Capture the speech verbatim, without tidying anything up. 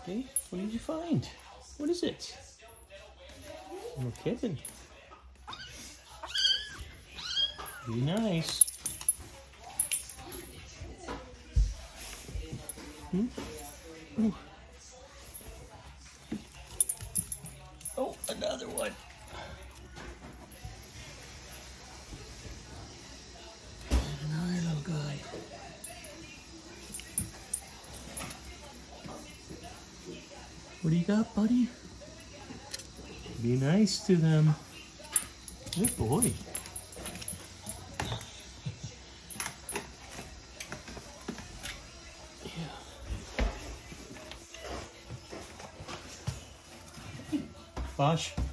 Okay, what did you find? What is it? Little kitten. Be nice. Hmm? Ooh. Oh, another one. Another little guy. What do you got, buddy? Be nice to them. Good boy. Yeah. Bosch.